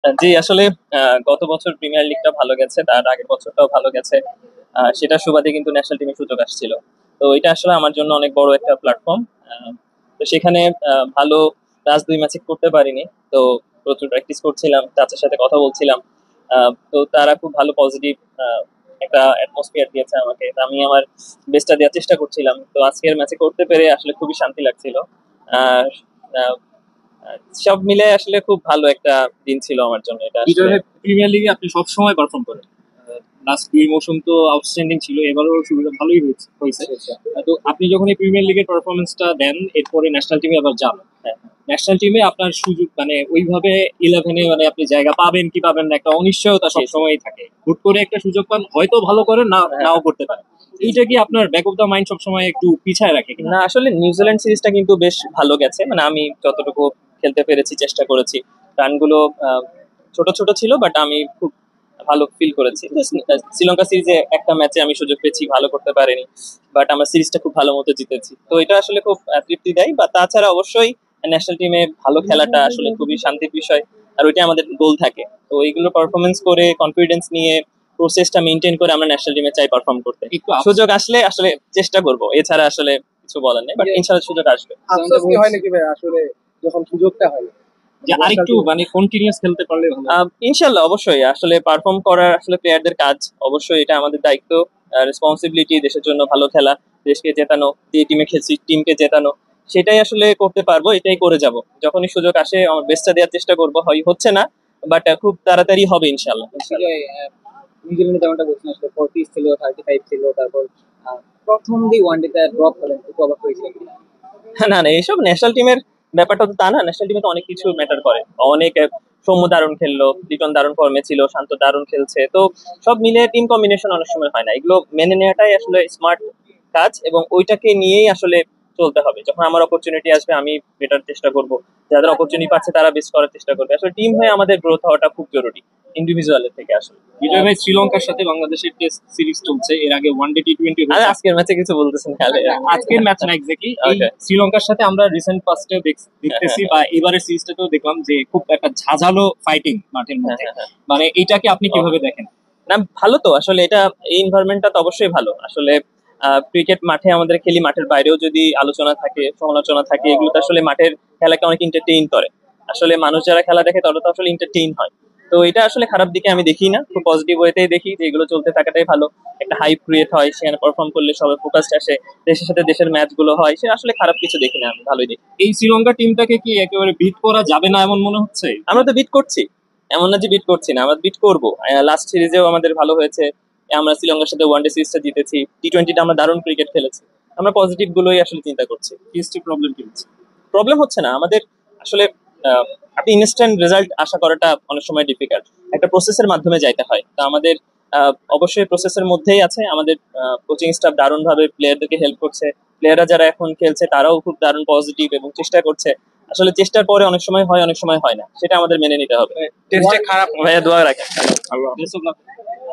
জি আসলে গত বছর প্রিমিয়ার লিগটা ভালো গেছে, তার আগের বছরটাও ভালো গেছে। সেটা সুবাদে কিন্তু ন্যাশনাল টিমে সুযোগ আসছিল। তো এটা আসলে আমার জন্য অনেক বড় একটা প্ল্যাটফর্ম। তো সেখানে ভালো লাস্ট 2 ম্যাচে করতে পারিনি। তো প্রচুর প্র্যাকটিস করছিলাম, চাচার সাথে কথা বলছিলাম। তো তারা খুব ভালো পজিটিভ একটা অ্যাটমসফিয়ার দিয়েছে আমাকে, তো আমি আমার বেস্টটা দেওয়ার চেষ্টা করছিলাম। তো আজকের ম্যাচে করতে পেরে আসলে খুবই শান্তি লাগছিল। আর আহ, সব মিলে আসলে খুব ভালো একটা দিন ছিল আমার জন্য এটা আসলে। বিজয় প্রিমিয়ার লিগে আপনি সবসময় পারফর্ম করেন। লাস্ট 2 মৌসুম তো আউটস্ট্যান্ডিং ছিল, এবারও শুরুটা ভালোই হয়েছে। তো আপনি যখন এই প্রিমিয়ার লিগের পারফরমেন্সটা দেন, এরপরে ন্যাশনাল টিমে আবার যান। ন্যাশনাল টিমে আপনার সুযোগ মানে ওইভাবে 11-এ মানে আপনি জায়গা পাবেন কি পাবেন না একটা অনিশ্চয়তা সবসময় থাকে। হুট করে একটা সুযোগ পান, হয়তো ভালো করে নাও করতে পারে। এইটা কি আপনার ব্যাক অফ দ্য মাইন্ড সবসময় একটু পিছায় রাখে কিনা? না আসলে নিউজিল্যান্ড সিরিজটা কিন্তু বেশ ভালো গেছে, মানে আমি যতটুকু খেলতে পেরেছি চেষ্টা করেছি। রানগুলো ছোট ছোট ছিল, বাট আমি খুব ভালো ফিল করেছি। তো শ্রীলঙ্কা সিরিজে একটা ম্যাচে আমি সুযোগ পেয়েছি, ভালো করতে পারিনি, বাট আমার সিরিজটা খুব ভালো মতো জিতেছি। তো এটা আসলে খুব তৃপ্তি দেয়। বা তাছাড়া অবশ্যই ন্যাশনাল টিমে ভালো খেলাটা আসলে খুবই শান্তির বিষয়, আর ওইটা আমাদের গোল থাকে। তো এইগুলো পারফরমেন্স করে কনফিডেন্স নিয়ে প্রসেসটা মেনটেন করে আমরা ন্যাশনাল টিমে চাই পারফর্ম করতে। সুযোগ আসলে আসলে চেষ্টা করব, এছাড়া আসলে কিছু বলার নেই, বাট ইনশাআল্লাহ সুযোগ আসবে। আফসোস কি হয় নাকি ভাই আসলে যখন সুযোগটা হয় যে আরেকটু মানে কন্টিনিউয়াস খেলতে পারলে ভালো। ইনশাল্লাহ অবশ্যই আসলে পারফর্ম করার আসলে প্লেয়ারদের কাজ, অবশ্যই এটা আমাদের দায়িত্ব, রেসপন্সিবিলিটি, দেশের জন্য ভালো খেলা, দেশকে জেতানো, যে টিমে খেলছি টিমকে জেতানো, সেটাই আসলে করতে পারবো, এটাই করে যাব। যখনই সুযোগ আসে আমার বেস্টটা দেওয়ার চেষ্টা করবো, হয় হচ্ছে না, বাট খুব তাড়াতাড়ি হবে ইনশাল্লাহ। নিউজিল্যান্ডে যেমনটা বলছেন আসলে 40 ছিল, 35 ছিল, তারপর প্রথম দিক ওয়ানডেতে ড্রপ হলেন, একটু অবাক হয়েছিলেন কিনা? না না, এইসব ন্যাশনাল টিমের ব্যাপারটা তো তা না। ন্যাশনাল টিমে তো অনেক কিছু ম্যাটার করে। অনেক সৌম্য দারুণ খেললো, লিটন দারুণ ফর্মে ছিল, শান্ত দারুণ খেলছে। তো সব মিলে টিম কম্বিনেশন অনেক সময় হয় না, এগুলো মেনে নেওয়াটাই আসলে স্মার্ট কাজ, এবং ওইটাকে নিয়েই আসলে চলতে হবে। যখন আমার অপরচুনিটি আসবে আমি বেটার চেষ্টা করব, যাদের অপরচুনিটি পাচ্ছে তারা বেস্ট করার চেষ্টা করবে। আসলে টিম হয়ে আমাদের গ্রোথ হওয়াটা খুব জরুরি, ইন্ডিভিজুয়ালের থেকে আসলে। বিজয় ভাই, শ্রীলঙ্কার সাথে বাংলাদেশের টেস্ট সিরিজ চলছে, এর আগে ওয়ানডে টি-20 আর আজকের ম্যাচে কিছু বলতেছেন তাহলে? আজকের ম্যাচ না এক্স্যাক্টলি, এই Okay. শ্রীলঙ্কার সাথে আমরা রিসেন্ট পাস্টে দেখতেছি বা এবারের সিরিজটাতেও দেখলাম যে খুব একটা ঝাঁঝালো ফাইটিং মাঠের মধ্যে। মানে এইটাকে আপনি কিভাবে দেখেন? না ভালো তো, আসলে এটা এই এনভায়রনমেন্টটা তো অবশ্যই ভালো। আসলে ক্রিকেট মাঠে আমাদের খেলি, মাঠের বাইরেও যদি আলোচনা থাকে, সমালোচনা থাকে, এগুলো তো আসলে মাঠের খেলাকে অনেক এন্টারটেইন করে। আসলে মানুষ যারা খেলা দেখে তারা তো আসলে এন্টারটেইন হয়। তো এটা আসলে খারাপ দিকে আমি দেখি না, খুব পজিটিভ ওয়েতেই দেখি যে এগুলো চলতে থাকাটাই ভালো। একটা হাইপ ক্রিয়েট হয়, সেখানে পারফর্ম করলে সবাই ফোকাসড আসে, দেশের সাথে দেশের ম্যাচ গুলো হয়, সে আসলে খারাপ কিছু দেখি না, আমি ভালোই দেখি। এই শ্রীলঙ্কা টিমটাকে কি একেবারে বিট করা যাবে না এমন মনে হচ্ছে? আমরা তো বিট করছি, এমন না যে বিট করছি না, আমরা বিট করবো। লাস্ট সিরিজেও আমাদের ভালো হয়েছে, আমরা শ্রীলঙ্কার সাথে ওয়ানডে সিরিজটা জিতেছি, টি-20টা আমরা দারুণ ক্রিকেট খেলেছি। আমরা পজিটিভ গুলোই আসলে চিন্তা করছি। টেস্টে প্রবলেম কি হচ্ছে? প্রবলেম হচ্ছে না আমাদের আসলে। আপনি ইনস্ট্যান্ট রেজাল্ট আশা করাটা অনেক সময় ডিফিকাল্ট, একটা প্রসেসের মাধ্যমে যাইতে হয়। তো আমাদের অবশ্যই প্রসেসের মধ্যেই আছে। আমাদের কোচিং স্টাফ দারুণ ভাবে প্লেয়ারদেরকে হেল্প করছে, প্লেয়াররা যারা এখন খেলছে তারাও খুব দারুণ পজিটিভ এবং চেষ্টা করছে। আসলে চেষ্টার পরে অনেক সময় হয়, অনেক সময় হয় না, সেটা আমাদের মেনে নিতে হবে। টেস্টে খারাপ ভাইয়া দোয়া রাখেন। Best of luck.